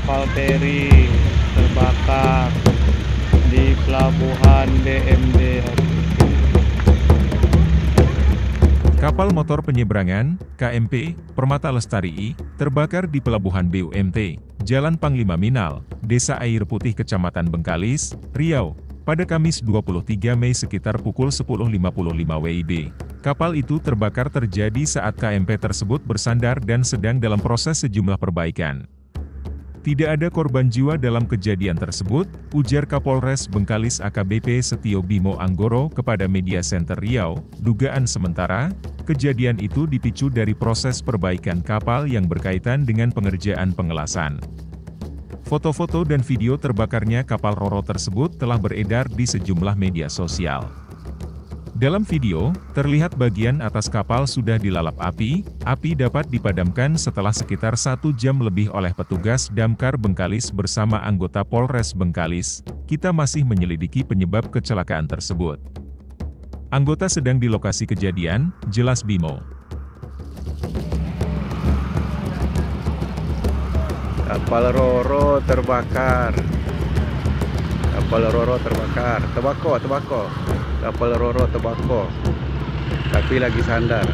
Kapal feri terbakar di pelabuhan BMD. Kapal motor penyeberangan, KMP, Permata Lestari I, terbakar di Pelabuhan BUMT, Jalan Panglima Minal, Desa Air Putih Kecamatan Bengkalis, Riau, pada Kamis 23 Mei sekitar pukul 10.55 WIB. Kapal itu terbakar terjadi saat KMP tersebut bersandar dan sedang dalam proses sejumlah perbaikan. Tidak ada korban jiwa dalam kejadian tersebut, ujar Kapolres Bengkalis AKBP Setio Bimo Anggoro kepada Media Center Riau. Dugaan sementara, kejadian itu dipicu dari proses perbaikan kapal yang berkaitan dengan pengerjaan pengelasan. Foto-foto dan video terbakarnya kapal Roro tersebut telah beredar di sejumlah media sosial. Dalam video, terlihat bagian atas kapal sudah dilalap api dapat dipadamkan setelah sekitar 1 jam lebih oleh petugas Damkar Bengkalis bersama anggota Polres Bengkalis. Kita masih menyelidiki penyebab kecelakaan tersebut. Anggota sedang di lokasi kejadian, jelas Bimo. Kapal Roro terbakar. Kapal Roro terbakar. Tebako. Kapal Roro terbakar. Tapi lagi sandar.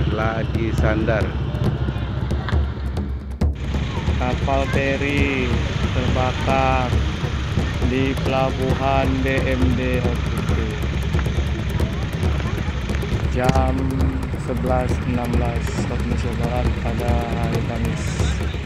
Kapal feri terbakar di pelabuhan BMD jam 11.16 waktu Indonesia Barat pada hari Kamis.